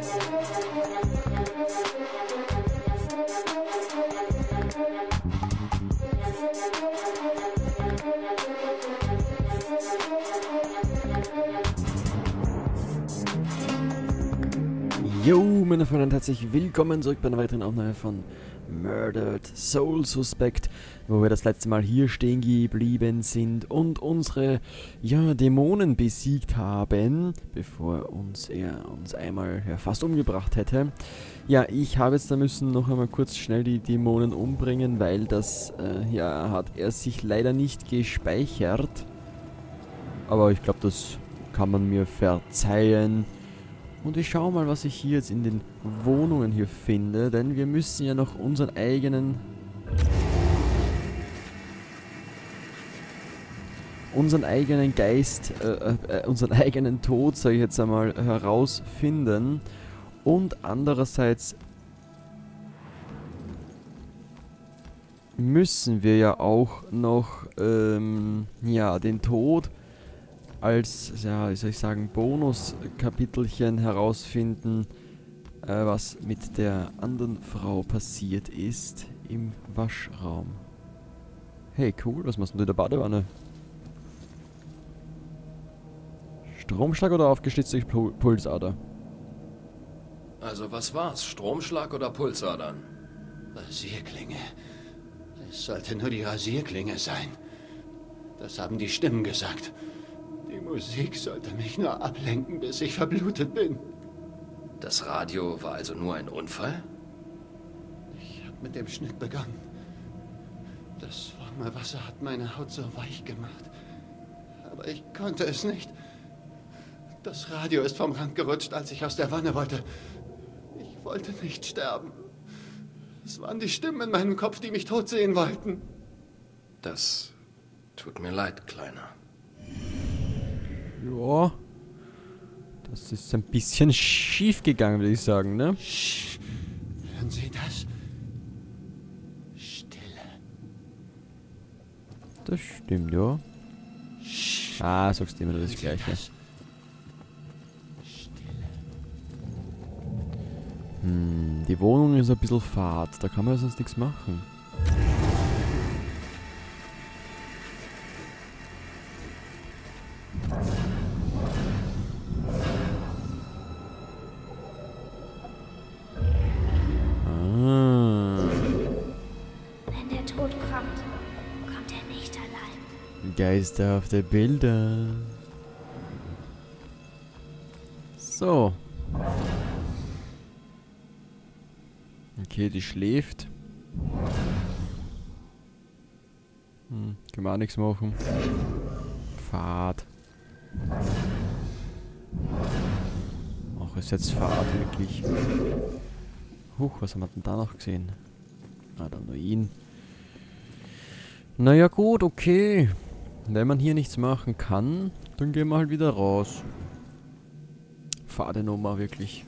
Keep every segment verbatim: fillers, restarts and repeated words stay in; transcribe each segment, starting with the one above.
Yo, meine Freunde, und herzlich willkommen zurück bei einer weiteren Aufnahme von Murdered Soul Suspect, wo wir das letzte Mal hier stehen geblieben sind und unsere, ja, Dämonen besiegt haben, bevor uns er uns einmal ja, fast umgebracht hätte. Ja, ich habe jetzt da müssen noch einmal kurz schnell die Dämonen umbringen, weil das, äh, ja, hat er sich leider nicht gespeichert. Aber ich glaube, das kann man mir verzeihen. Und ich schaue mal, was ich hier jetzt in den Wohnungen hier finde, denn wir müssen ja noch unseren eigenen... unseren eigenen Geist, äh, äh, unseren eigenen Tod, sage ich jetzt einmal, herausfinden. Und andererseits müssen wir ja auch noch, ähm, ja, den Tod als, ja, wie soll ich sagen, Bonus-Kapitelchen herausfinden, äh, was mit der anderen Frau passiert ist im Waschraum. Hey, cool, was machst du in der Badewanne? Stromschlag oder aufgeschlitzte Pul Pulsader? Also was war's? Stromschlag oder Pulsadern? Rasierklinge. Es sollte nur die Rasierklinge sein. Das haben die Stimmen gesagt. Die Musik sollte mich nur ablenken, bis ich verblutet bin. Das Radio war also nur ein Unfall? Ich habe mit dem Schnitt begonnen. Das warme Wasser hat meine Haut so weich gemacht. Aber ich konnte es nicht. Das Radio ist vom Rand gerutscht, als ich aus der Wanne wollte. Ich wollte nicht sterben. Es waren die Stimmen in meinem Kopf, die mich tot sehen wollten. Das tut mir leid, Kleiner. Ja, das ist ein bisschen schief gegangen, würde ich sagen, ne? Sch, hören Sie das? Stille. Das stimmt, ja. Sch, Ah, sagst du immer das hören Sie Gleiche. das? Stille. Hm, die Wohnung ist ein bisschen fad, da kann man ja sonst nichts machen. Wenn der Tod kommt, kommt er nicht allein. Geisterhafte Bilder. So. Okay, die schläft. Hm, kann man auch nichts machen. Fahrt. Ach, ist jetzt Fahrt wirklich. Huch, was haben wir denn da noch gesehen? Ah, dann nur ihn. Naja gut, okay. Wenn man hier nichts machen kann, dann gehen wir halt wieder raus. Fade Nummer, wirklich.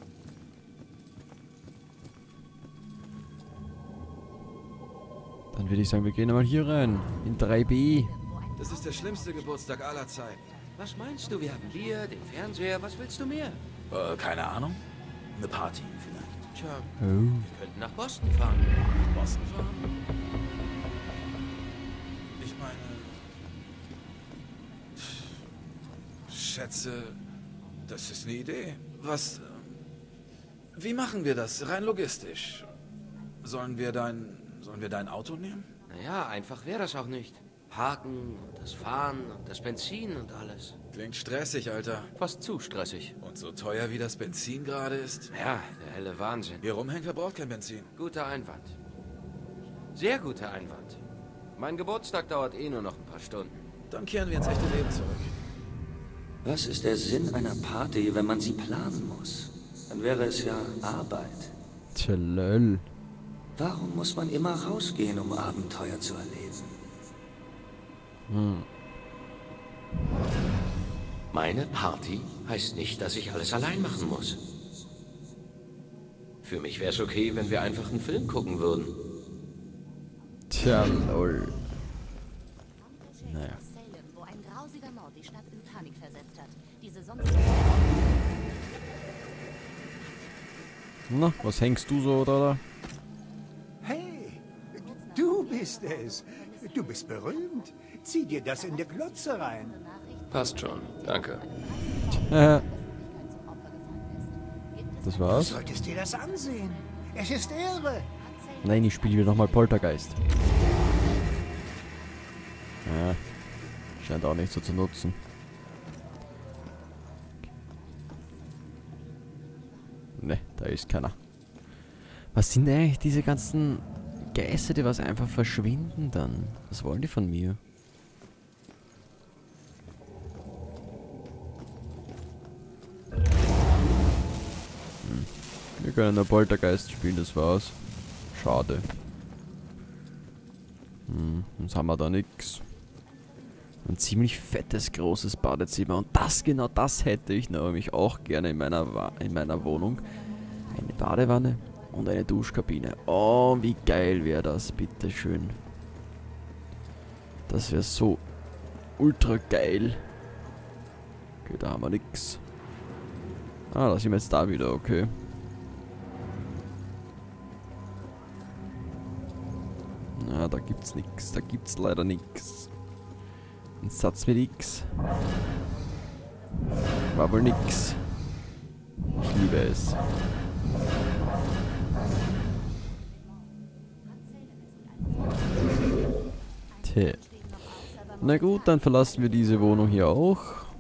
Dann würde ich sagen, wir gehen mal hier rein. In drei B. Das ist der schlimmste Geburtstag aller Zeiten. Was meinst du? Wir haben Bier, den Fernseher. Was willst du mehr? Äh, keine Ahnung. Eine Party vielleicht. Tja, Oh. wir könnten nach Boston fahren. Nach Boston fahren? Ich meine... Schätze, das ist eine Idee. Was... Wie machen wir das? Rein logistisch. Sollen wir dein... Sollen wir dein Auto nehmen? Naja, einfach wäre das auch nicht. Parken und das Fahren und das Benzin und alles. Klingt stressig, Alter. Fast zu stressig. Und so teuer wie das Benzin gerade ist. Ja, der helle Wahnsinn. Hier rumhängen verbraucht kein Benzin. Guter Einwand. Sehr guter Einwand. Mein Geburtstag dauert eh nur noch ein paar Stunden. Dann kehren wir ins echte Leben zurück. Was ist der Sinn einer Party, wenn man sie planen muss? Dann wäre es ja Arbeit. Tja, lol. Warum muss man immer rausgehen, um Abenteuer zu erleben? Hm. Meine Party heißt nicht, dass ich alles allein machen muss. Für mich wäre es okay, wenn wir einfach einen Film gucken würden. Tja, lol. Naja. Wo ein grausiger Mord die Stadt in Panik versetzt hat. Diese sonst... Na, was hängst du so, oder? Hey, du bist es. Du bist berühmt. Zieh dir das in die Glotze rein. Passt schon, danke. Äh. Das Du war's? solltest dir das ansehen. Es ist irre. Nein, ich spiele wieder nochmal Poltergeist. Ja, scheint auch nicht so zu nutzen. Ne, da ist keiner. Was sind eigentlich diese ganzen Geister, die was einfach verschwinden dann? Was wollen die von mir? Hm. Wir können nur Poltergeist spielen, das war's. Schade. Hm, sonst haben wir da nix. Ein ziemlich fettes, großes Badezimmer. Und das, genau das hätte ich nämlich auch gerne in meiner, Wa in meiner Wohnung. Eine Badewanne und eine Duschkabine. Oh, wie geil wäre das, bitteschön. Das wäre so ultra geil. Okay, da haben wir nix. Ah, da sind wir jetzt da wieder, okay. Na, da gibt's nix. Da gibt's leider nix. Ein Satz mit X. War wohl nix. Ich liebe es. Tja. Na gut, dann verlassen wir diese Wohnung hier auch.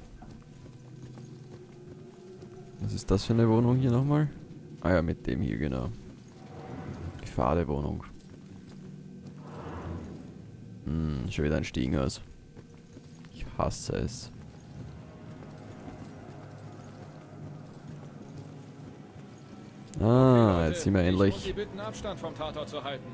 Was ist das für eine Wohnung hier nochmal? Ah ja, mit dem hier, genau. Die Pfadewohnung. Hm, schon wieder ein Stiegenhaus. Ich hasse es. Ah, jetzt sind wir endlich. Ich muss Sie bitten, Abstand vom Tatort zu halten.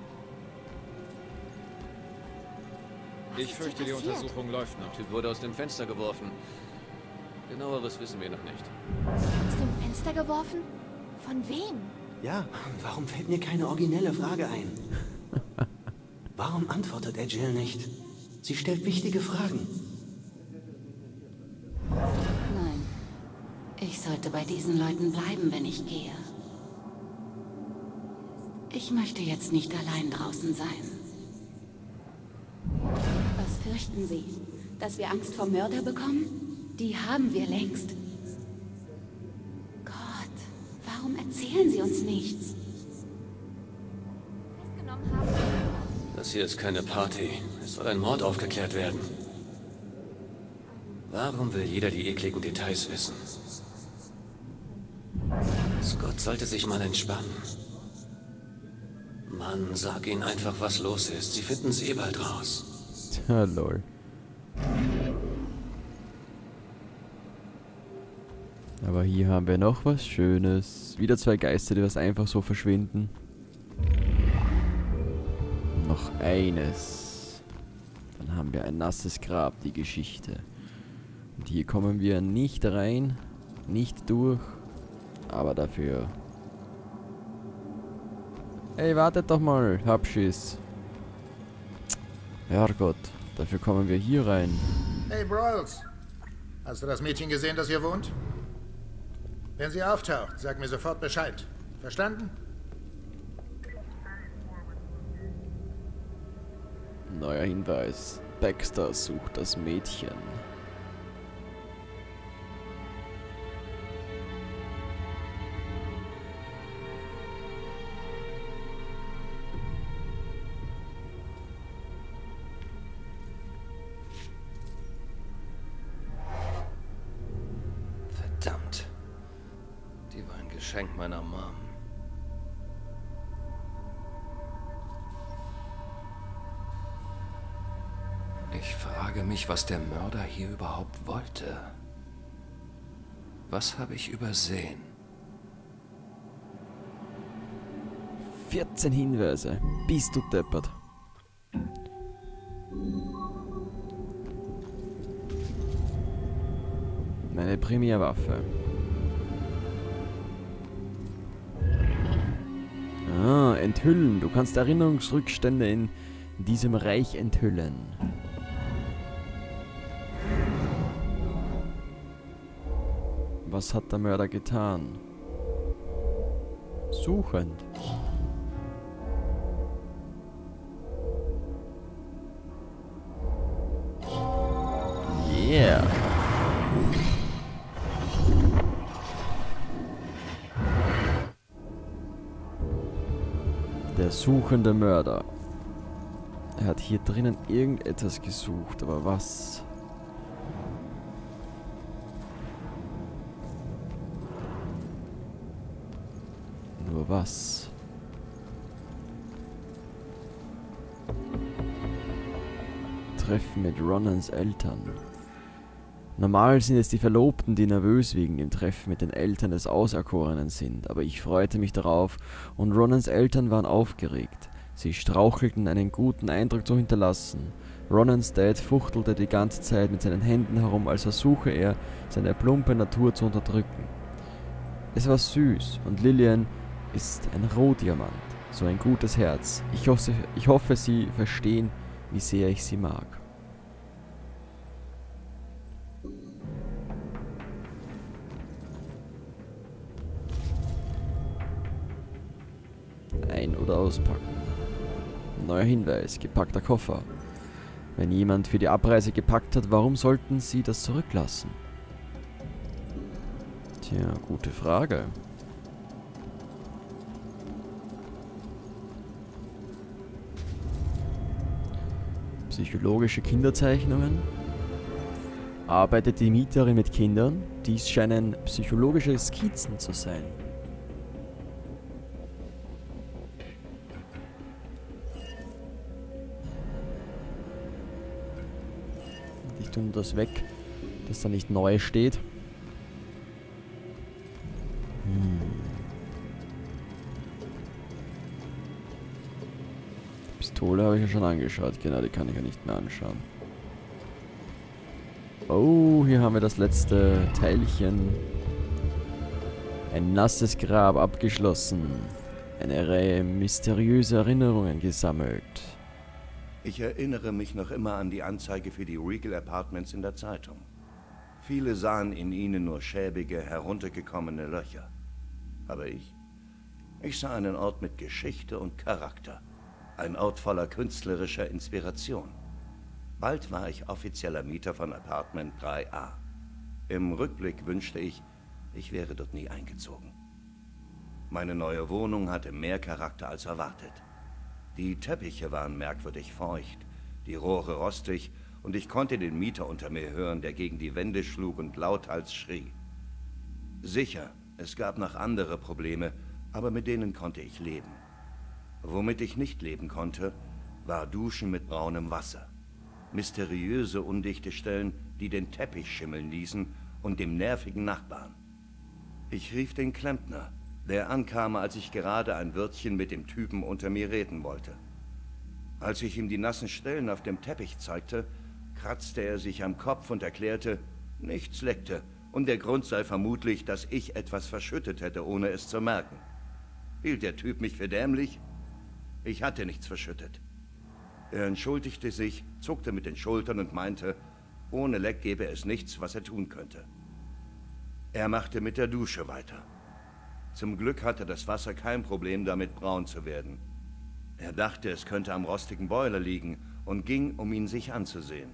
Ich fürchte, die Untersuchung läuft noch. Der Typ wurde aus dem Fenster geworfen. Genaueres wissen wir noch nicht. Aus dem Fenster geworfen? Von wem? Ja, warum fällt mir keine originelle Frage ein? Warum antwortet er Jill nicht? Sie stellt wichtige Fragen. Nein. Ich sollte bei diesen Leuten bleiben, wenn ich gehe. Ich möchte jetzt nicht allein draußen sein. Was fürchten Sie? Dass wir Angst vor Mörder bekommen? Die haben wir längst. Gott, warum erzählen Sie uns nichts? Festgenommen haben. Das hier ist keine Party. Es soll ein Mord aufgeklärt werden. Warum will jeder die ekligen Details wissen? Scott sollte sich mal entspannen. Mann, sag ihnen einfach, was los ist. Sie finden es eh bald raus. Tja, lol. Aber hier haben wir noch was Schönes. Wieder zwei Geister, die was einfach so verschwinden. Noch eines. Dann haben wir ein nasses Grab, die Geschichte. Und hier kommen wir nicht rein, nicht durch, aber dafür... Ey, wartet doch mal, Habschiss. Herrgott, dafür kommen wir hier rein. Hey, Broyles. Hast du das Mädchen gesehen, das hier wohnt? Wenn sie auftaucht, sag mir sofort Bescheid. Verstanden? Neuer Hinweis. Baxter sucht das Mädchen. Verdammt. Die war ein Geschenk meiner Mom. Ich frage mich, was der Mörder hier überhaupt wollte. Was habe ich übersehen? vierzehn Hinweise. Bist du deppert. Meine Primärwaffe. Ah, enthüllen. Du kannst Erinnerungsrückstände in diesem Reich enthüllen. Was hat der Mörder getan? Suchend. Yeah. Der suchende Mörder. Er hat hier drinnen irgendetwas gesucht, aber was? Nur was? Treffen mit Ronans Eltern. Normal sind es die Verlobten, die nervös wegen dem Treffen mit den Eltern des Auserkorenen sind, aber ich freute mich darauf und Ronans Eltern waren aufgeregt. Sie strauchelten, einen guten Eindruck zu hinterlassen. Ronans Dad fuchtelte die ganze Zeit mit seinen Händen herum, als versuche er, seine plumpe Natur zu unterdrücken. Es war süß und Lillian ist ein Rohdiamant, so ein gutes Herz. Ich hoffe, ich hoffe, Sie verstehen, wie sehr ich sie mag. Ein- oder auspacken. Neuer Hinweis, gepackter Koffer. Wenn jemand für die Abreise gepackt hat, warum sollten Sie das zurücklassen? Tja, gute Frage. Psychologische Kinderzeichnungen. Arbeitet die Mieterin mit Kindern? Dies scheinen psychologische Skizzen zu sein. Ich tue das weg, dass da nicht neu steht. Hm. Pistole habe ich ja schon angeschaut, genau, die kann ich ja nicht mehr anschauen. Oh, hier haben wir das letzte Teilchen. Ein nasses Grab abgeschlossen. Eine Reihe mysteriöser Erinnerungen gesammelt. Ich erinnere mich noch immer an die Anzeige für die Regal Apartments in der Zeitung. Viele sahen in ihnen nur schäbige, heruntergekommene Löcher. Aber ich? Ich sah einen Ort mit Geschichte und Charakter. Ein Ort voller künstlerischer Inspiration. Bald war ich offizieller Mieter von Apartment drei A. Im Rückblick wünschte ich, ich wäre dort nie eingezogen. Meine neue Wohnung hatte mehr Charakter als erwartet. Die Teppiche waren merkwürdig feucht, die Rohre rostig und ich konnte den Mieter unter mir hören, der gegen die Wände schlug und lauthals schrie. Sicher, es gab noch andere Probleme, aber mit denen konnte ich leben. Womit ich nicht leben konnte, war Duschen mit braunem Wasser. Mysteriöse, undichte Stellen, die den Teppich schimmeln ließen und dem nervigen Nachbarn. Ich rief den Klempner, der ankam, als ich gerade ein Wörtchen mit dem Typen unter mir reden wollte. Als ich ihm die nassen Stellen auf dem Teppich zeigte, kratzte er sich am Kopf und erklärte, nichts leckte und der Grund sei vermutlich, dass ich etwas verschüttet hätte, ohne es zu merken. Hielt der Typ mich für dämlich? Ich hatte nichts verschüttet. Er entschuldigte sich, zuckte mit den Schultern und meinte, ohne Leck gäbe es nichts, was er tun könnte. Er machte mit der Dusche weiter. Zum Glück hatte das Wasser kein Problem damit, braun zu werden. Er dachte, es könnte am rostigen Boiler liegen und ging, um ihn sich anzusehen.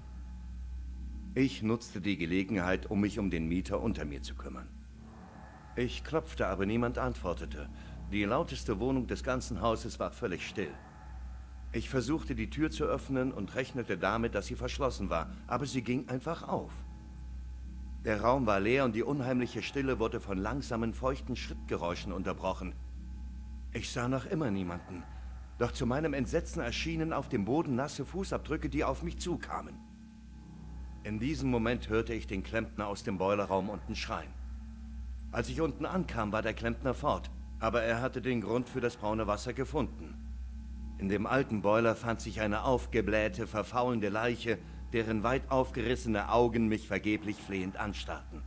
Ich nutzte die Gelegenheit, um mich um den Mieter unter mir zu kümmern. Ich klopfte, aber niemand antwortete. Die lauteste Wohnung des ganzen Hauses war völlig still. Ich versuchte, die Tür zu öffnen und rechnete damit, dass sie verschlossen war, aber sie ging einfach auf. Der Raum war leer und die unheimliche Stille wurde von langsamen, feuchten Schrittgeräuschen unterbrochen. Ich sah noch immer niemanden, doch zu meinem Entsetzen erschienen auf dem Boden nasse Fußabdrücke, die auf mich zukamen. In diesem Moment hörte ich den Klempner aus dem Boilerraum unten schreien. Als ich unten ankam, war der Klempner fort, aber er hatte den Grund für das braune Wasser gefunden. In dem alten Boiler fand sich eine aufgeblähte, verfaulende Leiche, deren weit aufgerissene Augen mich vergeblich flehend anstarrten.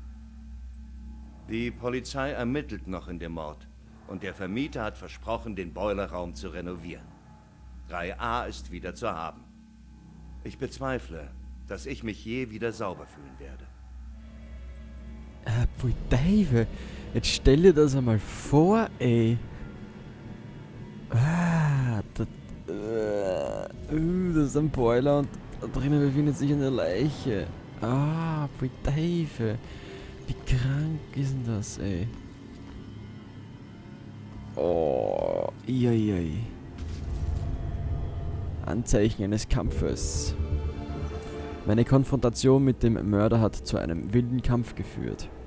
Die Polizei ermittelt noch in dem Mord und der Vermieter hat versprochen, den Boilerraum zu renovieren. drei A ist wieder zu haben. Ich bezweifle, dass ich mich je wieder sauber fühlen werde. Äh, pfui Teufel, jetzt stell dir das einmal vor, ey. Ah, das, äh, uh, das ist ein Boiler und da drinnen befindet sich eine Leiche. Ah, wie Teufel. Wie krank ist denn das, ey? Oh, iiiii. Anzeichen eines Kampfes. Meine Konfrontation mit dem Mörder hat zu einem wilden Kampf geführt.